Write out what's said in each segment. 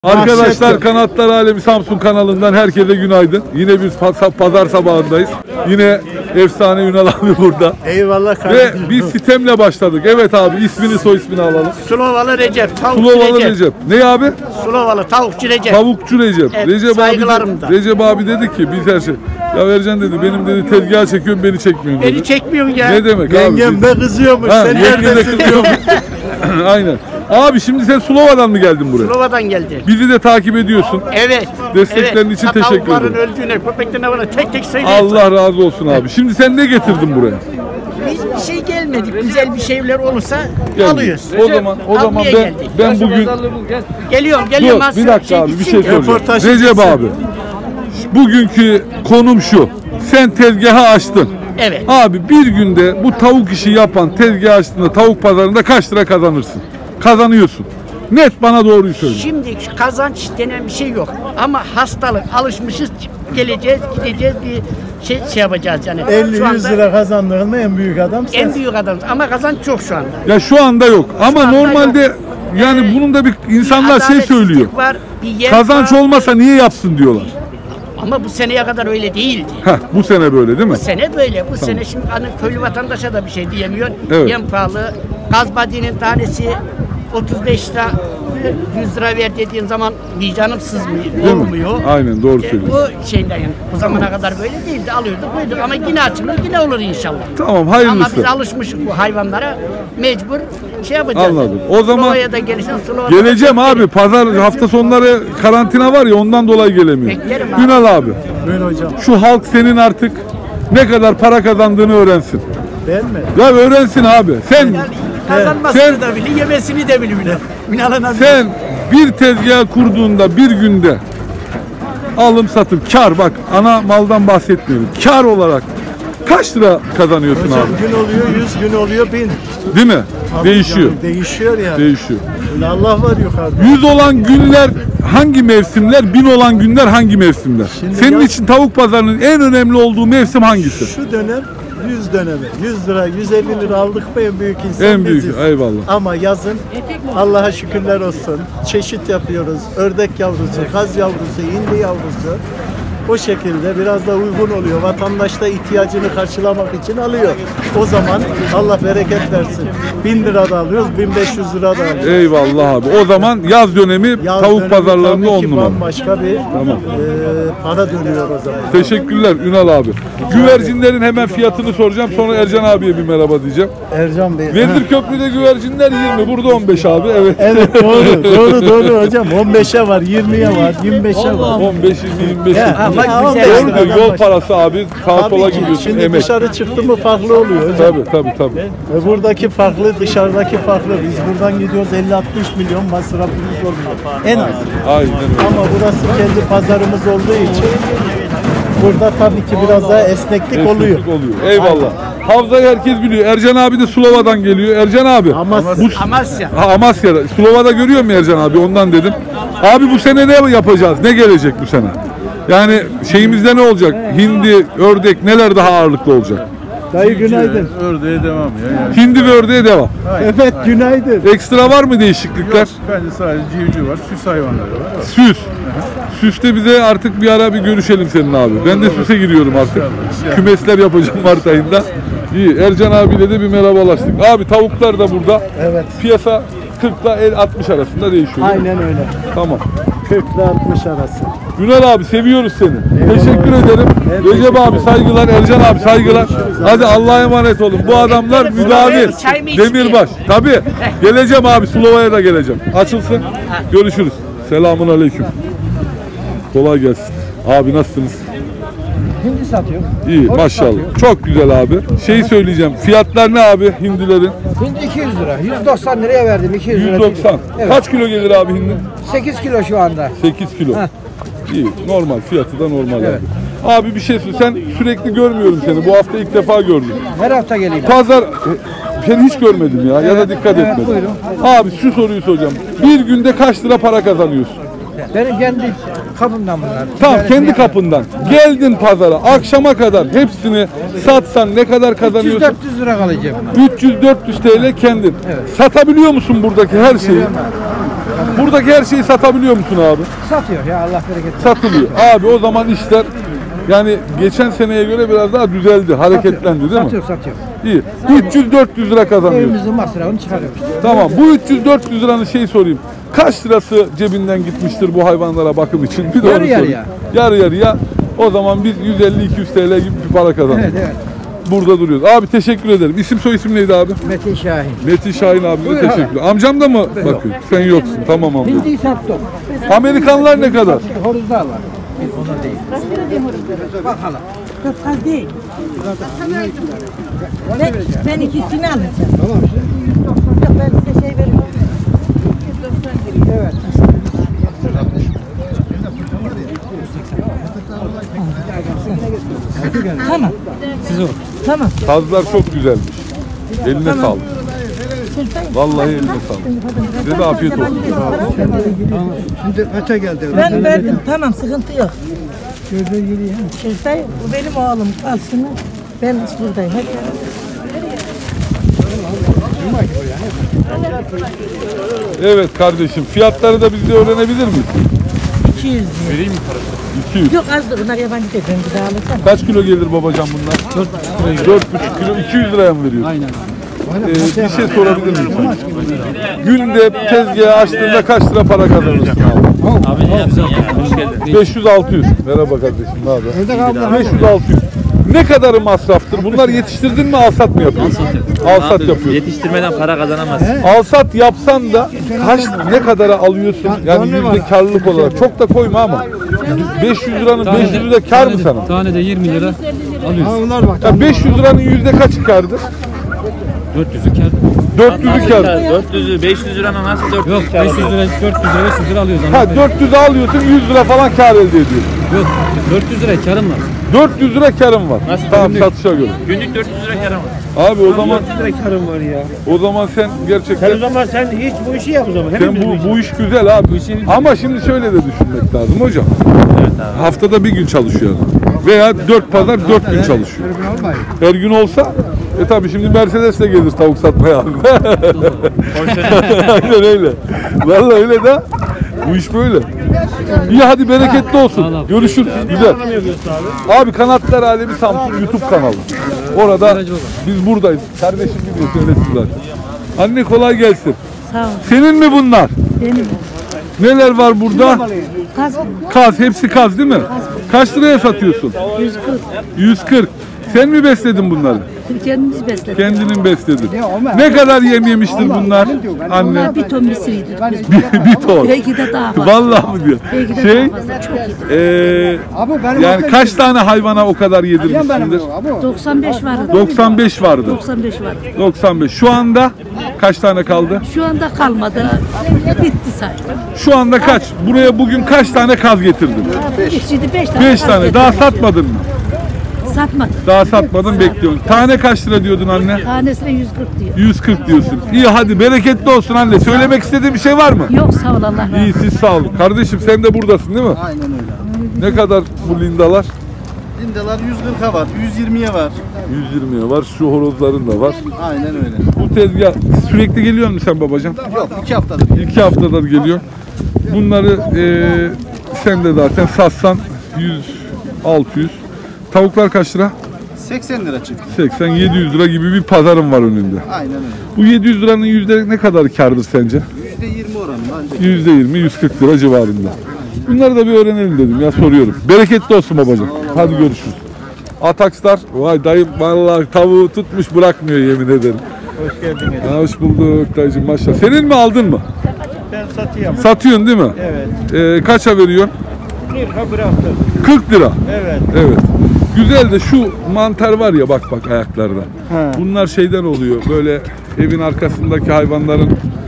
Arkadaşlar Kanatlar Alemi Samsun kanalından herkese günaydın. Yine biz pazar sabahındayız. Yine efsane Ünal abi burada. Eyvallah kardeşim. Ve biz sitemle başladık. Evet abi, ismini soy ismini alalım. Sulovalı Recep, tavukçu Sulovalı Recep. Recep. Ne abi? Sulovalı tavukçu Recep. Tavukçu Recep. Evet, Recep saygılarım da. Recep abi dedi ki biz her şey. Ya Ercan dedi, benim dedi tezgaha çekiyorum, beni çekmiyorsun dedi. Beni çekmiyorsun ya. Ne demek Yengem abi? de kızıyormuş. Ha, Sen yengem de neredesin? kızıyormuş. Aynen. Abi şimdi sen Sulova'dan mı geldin buraya? Sulova'dan geldi. Bizi de takip ediyorsun. Evet. Desteklerin için teşekkür ederim. Tavukların öldüğüne, köpeklerine bana tek tek söylüyorsun. Allah razı olsun abi. Şimdi sen ne getirdin buraya? Biz bir şey gelmedik. Güzel bir şeyler olursa Geldik. alıyoruz. O zaman Almaya ben geldik. bugün Geliyorum. dur bir dakika abi, bir şey soracağım. Röportaj Recep gitsin. abi. Bugünkü konum şu. Sen tezgahı açtın. Evet. Abi bir günde bu tavuk işi yapan tezgah açtığında tavuk pazarında kaç lira kazanırsın? Kazanıyorsun. Net bana doğruyu söyle. Şimdi kazanç denen bir şey yok. Ama hastalık, alışmışız, geleceğiz, gideceğiz, bir şey yapacağız yani. Şu 50-100 anda lira kazandığında en büyük adam en sensin. büyük adamız ama kazanç çok şu anda. Ya şu anda yok. Ama anda normalde yok. yani bunun da bir insanlar şey adaletsizlik söylüyor. var, bir yer Kazanç var. olmasa niye yapsın diyorlar. Ama bu seneye kadar öyle değildi. Heh, bu sene böyle değil mi? Bu sene böyle. Bu sene şimdi hani köylü vatandaşa da bir şey diyemiyor. Evet. Yem pahalı. Gaz badinin tanesi 35 lira, 100 lira ver dediğin zaman vicdanım sızmıyor, Değil mi? olmuyor. Aynen, doğru söylüyorsun. Bu şeyden yani. Bu zamana kadar böyle değildi. Alıyorduk, koyduk ama yine açılır, yine olur inşallah. Tamam, Ama hayırlısı. biz alışmışız bu hayvanlara. Mecbur şey yapacağız. Anladım. O zaman Sulova'ya da gelirsen Sulova'da geleceğim da abi. Pazar hafta sonları karantina var ya, ondan dolayı gelemiyorum. Beklerim abi. Ünal abi, Buyurun hocam. şu halk senin artık ne kadar para kazandığını öğrensin. Ben mi? Ya öğrensin abi. Sen kazanmasını da bilir, yemesini de bilir. Ünal'ın abi. sen bir tezgah kurduğunda bir günde alım satım kar, bak ana maldan bahsetmiyorum. Kar olarak kaç lira kazanıyorsun Hocam abi? gün oluyor 100, gün oluyor 1000. Değil mi? Tabii Değişiyor. canım, değişiyor yani. Değişiyor. Allah var yukarıda. 100 olan günler hangi mevsimler? 1000 olan günler hangi mevsimler? Şimdi Senin yaz- için tavuk pazarının en önemli olduğu mevsim hangisi? Şu dönem 100 dönemi. 100 lira, 150 lira aldık mı en büyük insan En büyük, biziz. eyvallah. Ama yazın Allah'a şükürler olsun. Çeşit yapıyoruz. Ördek yavrusu, kaz yavrusu, hindi yavrusu. O şekilde biraz da uygun oluyor. Vatandaş da ihtiyacını karşılamak için alıyor. O zaman Allah bereket versin. 1000 lira da alıyoruz, 1500 lira da alıyoruz. Eyvallah abi. O zaman yaz dönemi Yaz tavuk dönemi pazarlarında tabii 10 ki numara. bambaşka bir para dönüyor o zaman. Teşekkürler Ünal abi. Güvercinlerin hemen fiyatını soracağım. Sonra Ercan abiye bir merhaba diyeceğim. Ercan Bey. Vezirköprü'de güvercinler 20. Burada 15 abi. Evet. Evet doğru hocam. 15'e var, 20'ye var, 25'e var. 15, 20, 25. Ya, Ama ama güzel. Doğru diyor. Yol parası abi. Sağa sola Tabii ki. gidiyorsun. Şimdi Emek. dışarı çıktı mı farklı oluyor hocam. Tabii. Ve buradaki farklı, dışarıdaki farklı. Biz buradan gidiyoruz 50-60 milyon masrafımız oluyor. En az. Aynen öyle. Ama burası kendi pazarımız olduğu için burada tabii ki biraz daha esneklik oluyor. Eyvallah. Havzayı herkes biliyor. Ercan abi de Sulova'dan geliyor. Ercan abi. Amasya. Amasya. Amasya'da. Sulova'da görüyor mu Ercan abi? Ondan dedim. Abi bu sene ne yapacağız? Ne gelecek bu sene? Yani şeyimizde ne olacak? Hindi, ördek neler daha ağırlıklı olacak? Dayı günaydın. Ördeğe devam ya. Hindi ve ördeğe devam. Evet günaydın. Ekstra var mı değişiklikler? Bence sadece civciv var, süs hayvanları var. Süs. Süste bize artık bir ara bir görüşelim senin abi. Ben de süse giriyorum artık. İnşallah. Kümesler yapacağım Mart ayında. İyi. Ercan abiyle de bir merhabalaştık. Abi tavuklar da burada. Evet. Piyasa 40 ile 60 arasında değişiyor. Aynen öyle. Tamam. 40 ile 60 arası. Ünal abi seviyoruz seni. Teşekkür ederim. Ben Recep teşekkür abi ederim. saygılar, Ercan abi saygılar. Hadi Allah'a emanet olun. Bu adamlar müdavim. Çay mı içmeye? Demirbaş. Tabii. Geleceğim abi, Sulova'ya da geleceğim. Açılsın. Görüşürüz. Selamun aleyküm. Kolay gelsin. Abi nasılsınız? Hindi satıyor. İyi maşallah. Çok güzel abi. Şeyi söyleyeceğim. Fiyatlar ne abi hindilerin? Hindi 200 lira. 190 liraya verdim. 200 lira. 190. Evet. Kaç kilo gelir abi hindi? 8 kilo şu anda. 8 kilo. Heh. İyi. Normal. Fiyatı da normal Evet. abi. Abi bir şey söyle. Sen sürekli görmüyorum seni. Bu hafta ilk defa gördüm. Her hafta geleyim. Pazar seni hiç görmedim ya. Ya da dikkat etmedim. buyurun. Abi şu soruyu soracağım. Bir günde kaç lira para kazanıyorsun? Benim kendi kapımdan bunlar. Tamam, Ticaret kendi yani. kapından. Geldin pazara. Akşama kadar hepsini satsan ne kadar kazanıyorsun? 300-400 lira kalacağım. 300-400 TL kendin. Evet. Satabiliyor musun buradaki her şeyi? Buradaki her şeyi satabiliyor musun abi? Satıyor ya, Allah bereket versin. Satılıyor. Abi o zaman işler yani geçen seneye göre biraz daha düzeldi, hareketlendi değil mi? Satıyor, satıyor. İyi. 300-400 lira kazanıyorsun. Evimizin masrafını çıkarıyoruz. Tamam. Bu 300-400 liranın şey sorayım. Kaç lirası cebinden gitmiştir bu hayvanlara bakım için? Bir de Yarı onu yarıya. sorayım. Yarı yarıya. O zaman biz 150-200 TL gibi bir para kazandık. Evet, evet. Burada duruyoruz. Abi teşekkür ederim. İsim soy isim neydi abi? Metin Şahin. Metin Şahin abi de Buyur teşekkür. Amcam da mı bakıyor? Sen yoksun. Tamam amca. Hindi sattık. Amerikanlar ne kadar? Horuzlar var. Ona değil. Bakalım. Az değil. Ben ikisini alacağım. Tamam. Yok, ben size şey veririm. Evet. Tamam. Tamam. Kazlar çok güzelmiş. Eline sağlık. Vallahi eline sağlık. Size de afiyet olsun. Şimdi kaça geldi? Ben verdim. Tamam, sıkıntı yok. Şeftay, bu benim oğlum. Al şunu. Ben buradayım. Hadi. Evet kardeşim. Fiyatları da biz de öğrenebilir miyiz? 200 diyor. 200. Yok azdı. Bunlar yabancı değil. Ben bir daha alacağım. Kaç kilo gelir babacan bunlar? 4,5 kilo. 200 liraya mı veriyorsun? Aynen. Bir şey sorabilir miyim sana? Günde tezgahı açtığında kaç lira para kazanırsın abi? 500-600. Merhaba kardeşim, ne haber? 500-600. Ne kadarı masraftır? Bunlar yetiştirdin mi, alsat mı yapıyorsun? Alsat yapıyorsun. Yetiştirmeden para kazanamazsın. Alsat yapsan da ne kadara alıyorsun? Yani yüzde karlılık olarak. Çok da koyma ama. 500 liranın 500'ü de kar mı sana? Tane de 20 lira alıyorsun. Ya 500 liranın yüzde kaçı kardır? 400'ü kar. 400'ü kar. 400'ü 500 lirana nasıl 400 Yok 500 lira 400 lira 500 lira alıyoruz. Ha 400'ü alıyorsun, 100 lira falan kar elde ediyorsun. Yok 400 lira karın var. 400 lira karın var. Nasıl? Tamam, satışa göre. Günlük 400 lira karın var. Abi o zaman Karım var ya. o zaman sen gerçekten zaman sen hiç bu işi yap o zaman. sen bu iş güzel abi. Ama şimdi şöyle de düşünmek lazım hocam. Evet abi. Haftada bir gün çalışıyor adam. Veya 4 pazar 4 gün çalışıyor. Her gün olsa tabi şimdi Mercedes de gelir tavuk satmaya abi. Aynen öyle. Vallahi öyle de bu iş böyle. İyi hadi bereketli olsun. Görüşürüz. Güzel. Abi Kanatlar Alemi Samsun YouTube kanalı. Orada biz buradayız. Kardeşim gibi söylesin zaten. Anne kolay gelsin. Sağ ol. Senin mi bunlar? Benim. Neler var burada? Kaz Kaz, hepsi kaz değil mi? Kaç liraya satıyorsun? 140. 140. Sen mi besledin bunları? Kendimiz besledik. Kendinin besledin. Ne kadar yem yemiştir bunlar? Anne. Onlar bir ton misiriydi. Bir ton. Belki de daha fazla. Vallahi mı diyor? Belki de Şey, daha fazla. Çok iyi. yani kaç tane hayvana o kadar yedirmişsindir? 95 vardı. 95 vardı. 95 vardı. 95. Şu anda kaç tane kaldı? Şu anda kalmadı. Bitti sayılır. Şu anda kaç? Buraya bugün kaç tane kaz getirdin? 5 tane. 5 tane. Daha satmadın mı? Satmadı. Daha satmadın, bekliyorsun. Tane kaç lira diyordun anne? Tanesine 140 diyor. 140 diyorsun. İyi hadi bereketli olsun anne. Söylemek istediğin bir şey var mı? Yok sağ ol Allah razı olsun. İyi, siz sağ olun. Kardeşim sen de buradasın değil mi? Aynen öyle. Ne kadar bu lindalar? Lindalar 140'a var, 120'ye var. 120'ye var. Şu horozların da var. Aynen öyle. Bu tezgah sürekli geliyor musun sen babacan? Yok 2 haftadır. 2 haftadır geliyor. Bunları sen de zaten satsan 100-600. Tavuklar kaç lira? 80 lira çıktı. 80-700 lira gibi bir pazarın var önünde. Aynen öyle. Bu 700 liranın yüzde ne kadar kârdır sence? %20 oranında ancak. %20, 140 lira civarında. Bunları da bir öğrenelim dedim ya, soruyorum. Bereketli olsun babacığım. Hadi görüşürüz. Atakslar, vay dayım vallahi tavuğu tutmuş bırakmıyor yemin ederim. Hoş geldiniz. Hoş bulduk dayıcım maşallah. Senin mi aldın mı? Ben satıyorum. Satıyorsun değil mi? Evet. Kaça veriyorsun? 40'a bıraktım. 40 lira. Evet. Evet. Güzel de şu mantar var ya bak ayaklarda. Ha. Bunlar şeyden oluyor. Böyle evin arkasındaki hayvanların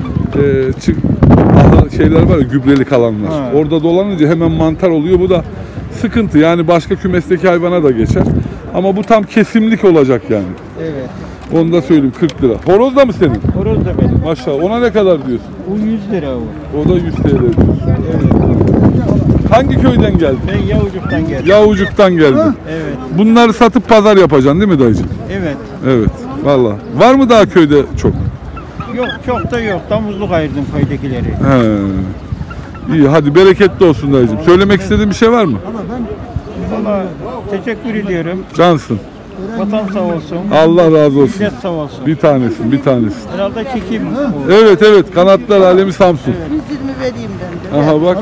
şeyler var ya, gübrelik alanlar. Ha. Orada dolanınca hemen mantar oluyor. Bu da sıkıntı. Yani başka kümesteki hayvana da geçer. Ama bu tam kesimlik olacak yani. Evet. Onu da söyleyeyim, 40 lira. Horoz da mı senin? Horoz da benim. Maşallah. Ona ne kadar diyorsun? Bu 100 lira o. O da 100 TL diyorsun. Evet. Hangi köyden geldin? Ben Yavucuk'tan geldim. Yavucuk'tan geldin. Evet. Bunları satıp pazar yapacaksın değil mi dayıcığım? Evet. Evet. Vallahi. Var mı daha köyde çok? Yok çok da yok. Damızlık ayırdım köydekileri. He. İyi hadi bereketli olsun dayıcım. Söylemek istediğin bir şey var mı? Valla teşekkür ediyorum. Cansın. Vatan sağ olsun. Allah razı olsun. Millet sağ olsun. Bir tanesin, bir tanesin. Herhalde çekeyim. Evet evet, Kanatlar Alemi Samsun. 120 vereyim ben de. Aha bak.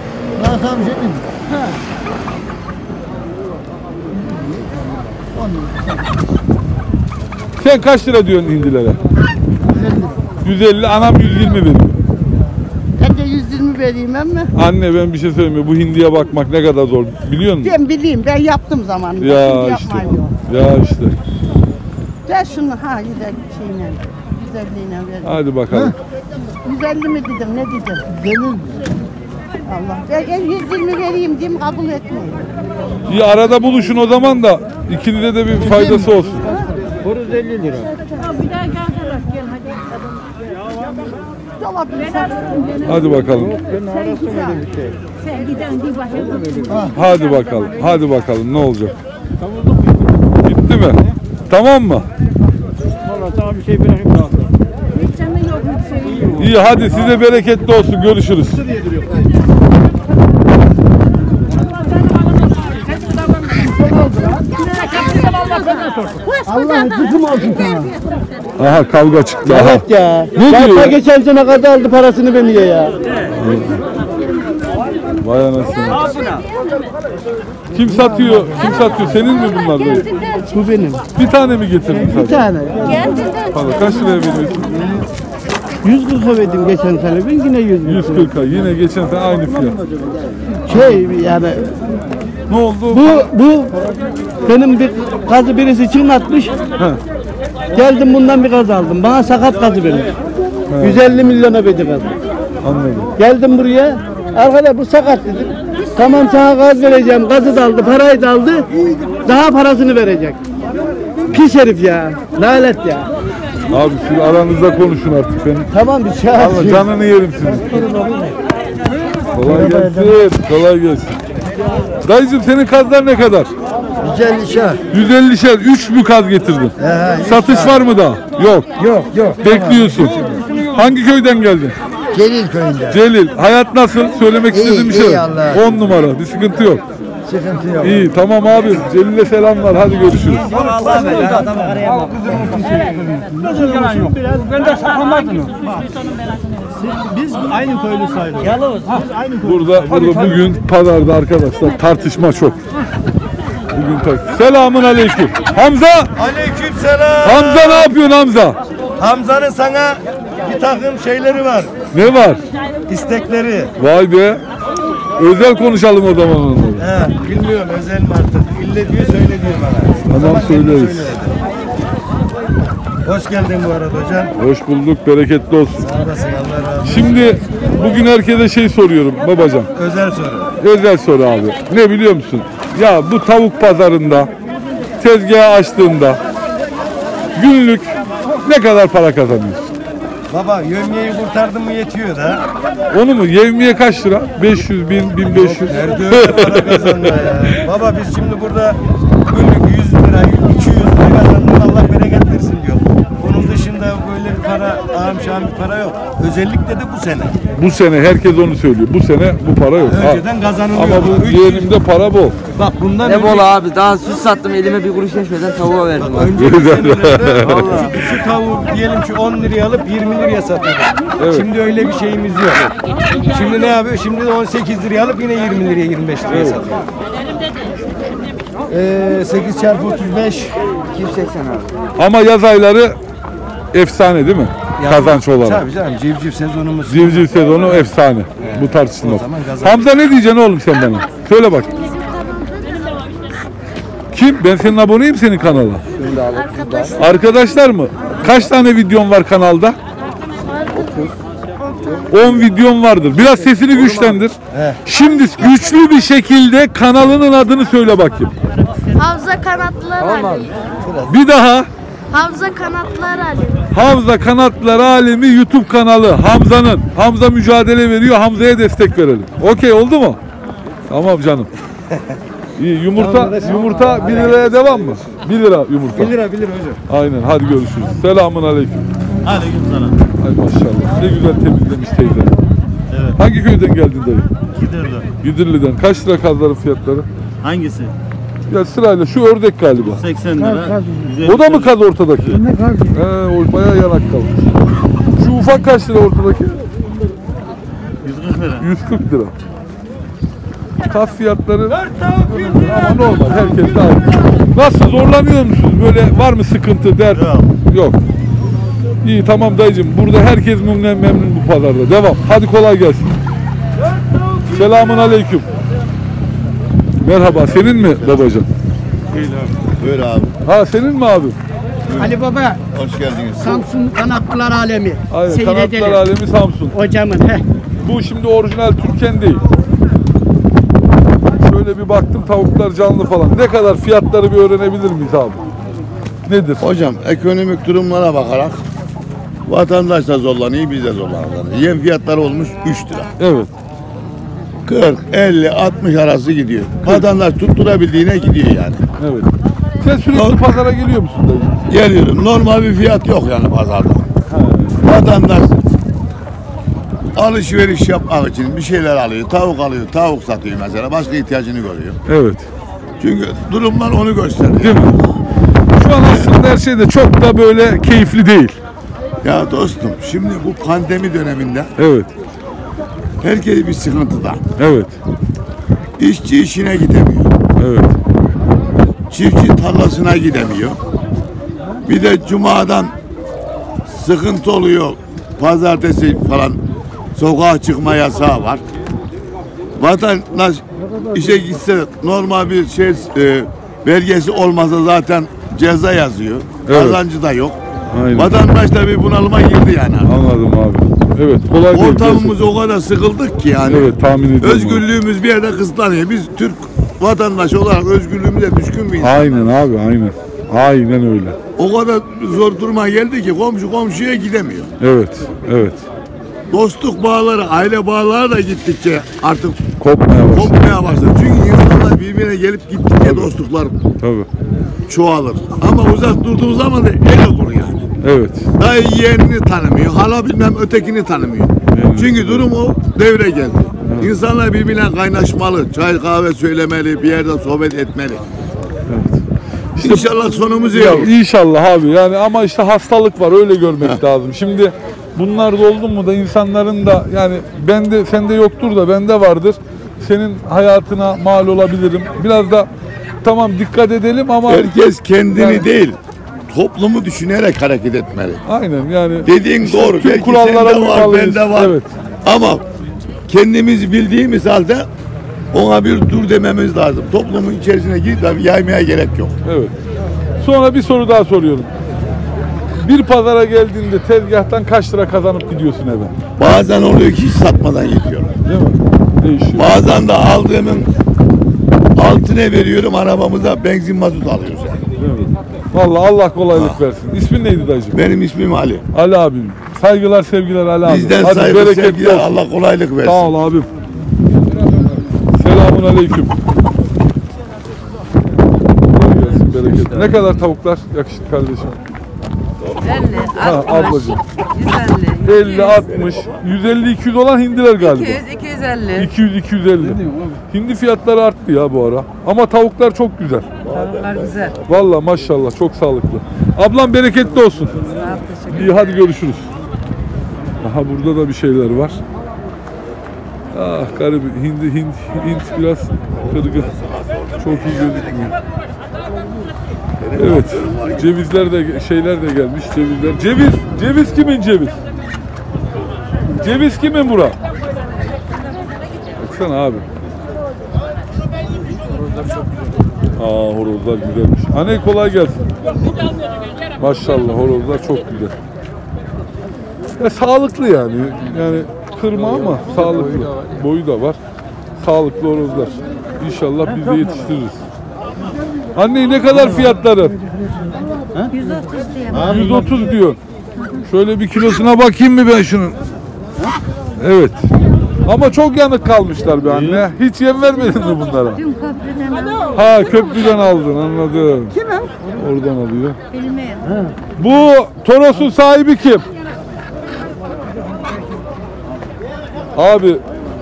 Sen kaç lira diyorsun hindilere? 150, anam 120 veriyor. Ben de 120 vereyim ama. Anne ben bir şey söyleyeyim mi? Bu hindiye bakmak ne kadar zor biliyor musun? Ben bileyim, ben yaptım zamanında. Ya Şimdi işte. yapmayın yok. Ya işte. Ver şunu ha güzel şeyle. Güzelliğine ver. Hadi bakalım. 150 mi dedim, ne dedim? Gönül. Allah. Ben 120 vereyim diyeyim, kabul etmeyin. İyi arada buluşun o zaman da ikinize de bir faydası olsun. Horoz 50 lira. Hadi bakalım. Ben arasın öyle bir şey. Hadi bakalım. Hadi bakalım ne olacak? Gitti mi? Tamam mı? Valla sana bir şey bırakayım da. İyi hadi size bereketli olsun. Görüşürüz. Allah kızım olsun sana. Aha kavga çıktı. Aha. Evet ya. Ne Zaten diyor ya? geçen sene kadar aldı parasını vermiyor ya. Vay anasını. Kim satıyor? Kim satıyor? Senin mi bunlar dayı? Bu benim. Bir tane mi getirdin Bir sadece? tane. Pardon, kaç liraya veriyorsun? 140 verdim geçen sene. Ben yine 100. 140'a. Yine geçen sene aynı fiyat. Şey yani Ne oldu? bu benim bir kazı birisi çınlatmış. Geldim bundan bir kaz aldım. Bana sakat kazı vermiş. 150 milyona verdi kazı. Anladım. Geldim buraya. Arkadaş bu sakat dedim. Tamam sana gaz vereceğim. Gazı da aldı, parayı da aldı. Daha parasını verecek. Pis herif ya. Lanet ya. Abi siz aranızda konuşun artık benim. Tamam bir şey Allah canını yerim sizin. Kolay gelsin. Kolay gelsin. Dayıcım senin kazlar ne kadar? 150 şah. 150'şer. 3 mü kaz getirdin? Satış var mı daha? Yok. Yok. Bekliyorsun. Hangi köyden geldin? Celil köyünde. Celil. Hayat nasıl? Söylemek istediğin bir şey iyi yok. Allah'a 10 numara. Bir sıkıntı yok. Sıkıntı yok. İyi tamam abi. Celil'e selamlar. Hadi görüşürüz. Biz aynı köylü sayılırız. Yalnız. Aynı köylü. Burada bugün pazarda arkadaşlar tartışma çok. Bugün Selamun aleyküm. Hamza! Aleykümselam. Hamza ne yapıyorsun Hamza? Hamza'nın sana bir takım şeyleri var. Ne var? İstekleri. Vay be. Özel konuşalım o zaman onları. He, bilmiyorum özel mi artık. İlle diyor söyle diyor bana. Tamam söyleriz. Hoş geldin bu arada hocam. Hoş bulduk. Bereketli olsun. Sağ olasın, Allah razı olsun. Şimdi bugün herkese şey soruyorum babacan. Özel soru. Özel soru abi. Ne biliyor musun? Ya bu tavuk pazarında tezgahı açtığında günlük ne kadar para kazanıyorsun? Baba yövmiyeyi kurtardın mı yetiyor da. Onu mu? Yevmiye kaç lira? 500, 1000, 1500. Nerede öyle para kazandı ya. Baba biz şimdi burada günlük 100 lira, 200 lira kazandın, Allah bereket versin diyor. Bunun dışında böyle bir para, ağam şahım bir para yok. Özellikle de bu sene. Bu sene herkes onu söylüyor. Bu sene bu para yok. Önceden kazanılıyor. Ama bu 300 yeğenimde para bol. Bak bundan Ne bol abi, daha süt sattım, elime bir kuruş geçmeden tavuğa verdim abi. önceki senelerde şu tavuğu diyelim ki 10 liraya alıp 20 liraya satıyorduk. Şimdi öyle bir şeyimiz yok. Şimdi ne yapıyor? Şimdi de 18 liraya alıp yine 20 liraya 25 liraya satıyor. 8 çarpı 35 280 abi. Ama yaz ayları efsane değil mi? Kazanç olarak. Tabii canım civciv sezonumuz. Civciv sezonu efsane. Bu tartışılmaz. O zaman kazan. Hamza ne diyeceksin oğlum sen bana? Söyle bak. Kim? Ben senin aboneyim senin kanala. Arkadaşlar mı? Kaç tane videon var kanalda? 10 videon vardır. Biraz sesini güçlendir. Şimdi güçlü bir şekilde kanalının adını söyle bakayım. Havza Kanatlar Ali. Bir daha. Havza Kanatlar Ali. Havza Kanatlar Alemi YouTube kanalı Hamza'nın. Hamza mücadele veriyor. Hamza'ya destek verelim. Okey oldu mu? Tamam canım. İyi yumurta 1 liraya devam mı? 1 lira yumurta. 1 lira hocam. Aynen hadi görüşürüz. Selamun aleyküm. Aleykümselam. Ay maşallah. Ne güzel temizlemiş teyze. Evet. Hangi köyden geldin dayı? Giderler. Gidirli'den. Kaç lira kazların fiyatları? Hangisi? Ya sırayla şu ördek galiba. 80 lira. 150 O da mı kaz ortadaki? O bayağı yanak kalmış. Şu ufak kaç lira ortadaki? 140 lira. 140 lira. Kaz fiyatları ama normal, herkes de aynı. Nasıl, zorlanıyor musunuz? Böyle var mı sıkıntı, dert? Yok. İyi, tamam dayıcım. Burada herkes memnun bu pazarda. Devam. Hadi kolay gelsin. Selamun aleyküm. Merhaba. Senin mi babacan? Değil abi. Buyur abi. Ha, senin mi abi? Ali Baba, Hoş geldiniz. Samsun Kanatlılar Alemi. Aynen. Seyredelim. Kanatlar Alemi Samsun. Hocamın. Bu şimdi orijinal Türken değil. Şöyle bir baktım, tavuklar canlı falan. Ne kadar, fiyatları bir öğrenebilir miyiz abi? Nedir? Hocam ekonomik durumlara bakarak vatandaş da zorlanıyor, biz de zorlanıyoruz. Yem fiyatları olmuş 3 lira. Evet. 40, 50, 60 arası gidiyor. Vatandaş tutturabildiğine gidiyor yani. Evet. Sen sürekli pazara geliyor musun dayı? Geliyorum. Normal bir fiyat yok yani pazarda. Vatandaş alışveriş yapmak için bir şeyler alıyor. Tavuk alıyor, tavuk satıyor mesela. Başka ihtiyacını görüyor. Evet. Çünkü durumlar onu gösteriyor. Değil mi? Şu an aslında her şey de çok da böyle keyifli değil. Ya dostum, şimdi bu pandemi döneminde Evet. herkes bir sıkıntıda. Evet. İşçi işine gidemiyor. Evet. Çiftçi tarlasına gidemiyor. Bir de cumadan sıkıntı oluyor. Pazartesi falan sokağa çıkma yasağı var. Vatandaş işe gitse normal bir belgesi olmasa zaten ceza yazıyor. Evet. Kazancı da yok. Aynen. Vatandaş da bir bunalıma girdi yani. Anladım abi. Evet, kolay değil. Ortamımız o kadar sıkıldık ki yani. Evet, tahmin ediyorum. Özgürlüğümüz bir yerde kısıtlanıyor. Biz Türk vatandaş olarak özgürlüğümüze düşkün bir insan. Aynen abi, aynen. Aynen öyle. O kadar zor duruma geldi ki komşu komşuya gidemiyor. Evet, evet. Dostluk bağları, aile bağları da gittikçe artık Kopmaya başladı. Çünkü insanlar birbirine gelip gittikçe dostluklar Tabii. çoğalır. Ama uzak durduğu zaman da el olur yani. Evet. Dayı yeğenini tanımıyor, hala bilmem ötekini tanımıyor. Çünkü durum o devre geldi. Evet. İnsanlar birbirine kaynaşmalı, çay kahve söylemeli, bir yerde sohbet etmeli. Evet. İşte, İnşallah sonumuz iyi olur. İnşallah abi, yani ama işte hastalık var, öyle görmek lazım. Şimdi bunlar da oldu mu da insanların da, yani bende, sende yoktur da bende vardır. Senin hayatına mal olabilirim. Biraz da tamam dikkat edelim ama herkes kendini yani, değil, toplumu düşünerek hareket etmeli. Aynen yani. Dediğin işte doğru. Tüm belki kurallara sende var, bende var. Evet. Ama kendimiz bildiğimiz halde ona bir dur dememiz lazım. Toplumun içerisine girip yaymaya gerek yok. Evet. Sonra bir soru daha soruyorum. Bir pazara geldiğinde tezgahtan kaç lira kazanıp gidiyorsun eve? Bazen oluyor ki hiç satmadan gidiyorum. Değil mi? Değişiyor. Bazen de aldığımın altına veriyorum, arabamıza benzin mazot alıyoruz yani. Değil mi? Vallahi Allah kolaylık versin. İsmin neydi dacığım? Benim ismim Ali. Ali abim. Saygılar, sevgiler Ali abi. Bizden Hadi saygı, bereketli sevgiler, olsun. Allah kolaylık versin. Sağ ol abim. Selamun aleyküm. Kolay gelsin, bereketli. Ne kadar tavuklar yakışıklı kardeşim? 50, Ha, 60, ablacığım. 150, 50, 60, 150, 200 olan hindiler galiba. 200, 250. 200, 250. Hindi fiyatları arttı ya bu ara. Ama tavuklar çok güzel. Tavuklar güzel. Vallahi maşallah, çok sağlıklı. Ablam bereketli olsun. İyi, hadi görüşürüz. Aha, burada da bir şeyler var. Ah garip, Hint biraz kırgın. Çok iyi gözükmüyor. Evet, cevizler de, şeyler de gelmiş, cevizler. Ceviz kimin ceviz? Ceviz kimin bura? Baksana abi. Aa, horozlar güzelmiş. Anne kolay gelsin. Maşallah, horozlar çok güzel. Ya sağlıklı yani. Yani kırma ama sağlıklı. Boyu da var. Sağlıklı horozlar. İnşallah biz de yetiştiririz. Anne ne kadar fiyatları? 130 diye. 130 diyor. Şöyle bir kilosuna bakayım mı ben şunun? Evet. Ama çok yanık kalmışlar be anne. Hiç yem vermedin mi bunlara? Dün köprüden aldım. Ha, köprüden aldın, anladım. Kim o? Oradan alıyor. Bilmiyorum. Bu Toros'un sahibi kim? Abi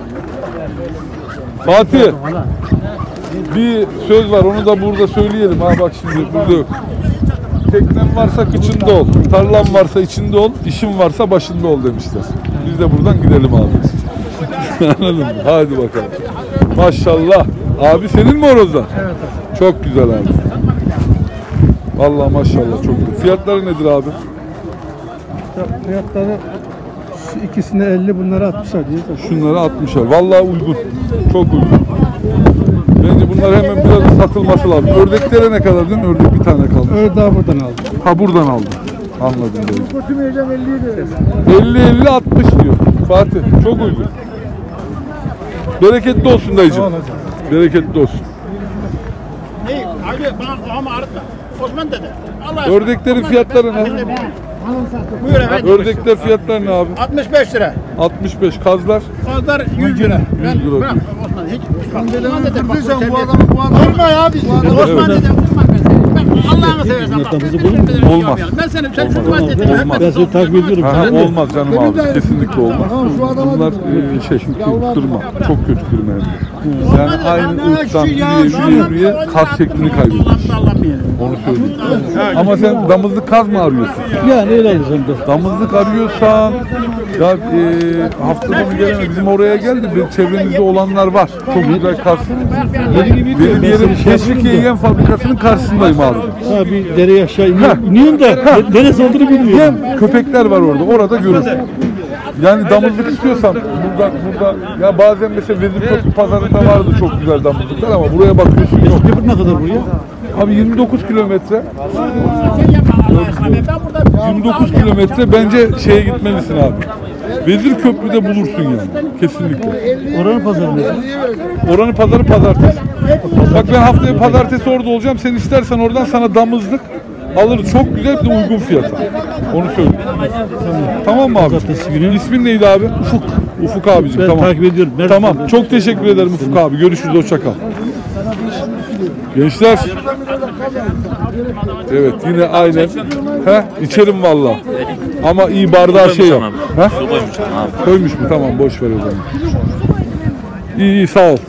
Fatih, bir söz var, onu da burada söyleyelim. Ha bak şimdi burada yok. Teknen varsa kıçında ol, tarlan varsa içinde ol, işin varsa başında ol demişler. Biz de buradan gidelim abi. Anladın mı? Hadi bakalım. Maşallah. Abi senin mi horozlar? Evet abi. Çok güzel abi. Vallahi maşallah çok güzel. Fiyatları nedir abi? Fiyatları ikisine 50, bunlara 60'a diye. Şunları 60'a. Vallahi uygun. Çok uygun. Bence bunlar hemen biraz satılması lazım. Ördeklere ne kadar dedin? Ördek bir tane kaldı. Daha buradan aldım. Ha buradan aldım. Anladım. 50 60 diyor. Fatih çok uygun. Bereketli olsun dayıcığım. Bereketli olsun. Ne? Abi bana ama arıtma. Osman dede. Allah Ördeklerin fiyatları ne? Buyur efendim. Ördekler fiyatları ne abi? 65 lira. 65. Kazlar? Kazlar 100 lira. 100 lira. Bırak Osman hiç. Osman dede bak. Olma ya biz. Osman dede vurma ben seni. Allah'ını seversen bak. Olmaz. Ben seni vurma dedim. Olmaz. Ben seni takip ediyorum. Olmaz canım abi. Kesinlikle olmaz. Bunlar kırma. Çok kötü kırma hem de. Yani aynı ırktan yürüye kas şeklini kaybetmiş. Onu söyleyeyim. Ama sen damızlık kaz mı arıyorsun? Yani öyle alacağım da. Damızlık arıyorsan ya hafta sonu geleme bizim oraya geldi. Çevremizde olanlar var. Çok güzel kaz. Benim yerim Teşvikiye Yem Fabrikası'nın karşısındayım abi. Ha bir dereye aşağı iniyorum da neresi olduğunu bilmiyorum. Yem köpekler var orada görürsün. Yani damızlık istiyorsan burada ya bazen mesela Vezirköprü pazarında vardı çok güzel damızlıklar ama buraya bakıyorsun yok. Ne kadar buraya? Abi 29 kilometre. 29 kilometre bence şeye gitmelisin abi. Vezirköprü'de bulursun yani. Kesinlikle. Oranın pazarı ne? Oranın pazarı pazartesi. Bak ben haftaya pazartesi orada olacağım. Sen istersen oradan sana damızlık alırız. Çok güzel bir de uygun fiyata. Onu söyleyeyim. Tamam mı abi? İsmin neydi abi? Ufuk. Ufuk abicim. Ben tamam. takip ediyorum. Tamam. Çok teşekkür ederim Ufuk abi. Görüşürüz. Hoşça kal. Gençler. Evet yine aynen. İçerim vallahi. Ama iyi bardağı şey yap. Koymuş mu? Tamam boş ver o zaman. İyi sağ ol.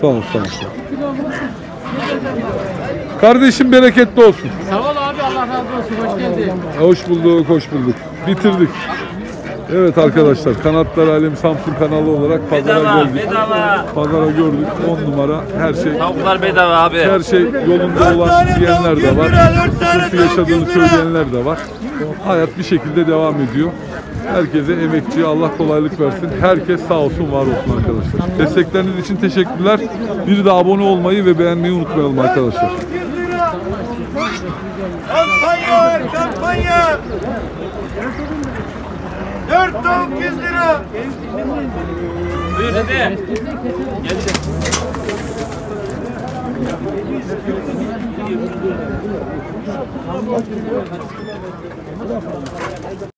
Kardeşim bereketli olsun. Sağ ol abi, Allah razı olsun. Hoş geldin. Hoş bulduk. Bitirdik. Evet arkadaşlar, Kanatlar Alemi Samsun kanalı olarak pazara geldik. Pazara gördük. 10 numara her şey. Tavuklar bedava abi. Her şey yolunda olan diyenler de var. Sıkıntı yaşadığını söyleyenler de var. Hayat bir şekilde devam ediyor. Herkese emekçiye Allah kolaylık versin. Herkes sağ olsun, var olsun arkadaşlar. Destekleriniz için teşekkürler. Bir de abone olmayı ve beğenmeyi unutmayalım arkadaşlar. Kampanya! 4 tavuk 100 lira. Buyur dede. Gel.